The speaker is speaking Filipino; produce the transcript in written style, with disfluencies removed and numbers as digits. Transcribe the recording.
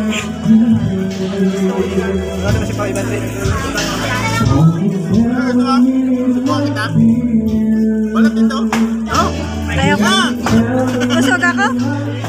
Ano ba si Pao Iban? Balat dito? Oh! Kaya ko. Busog ako.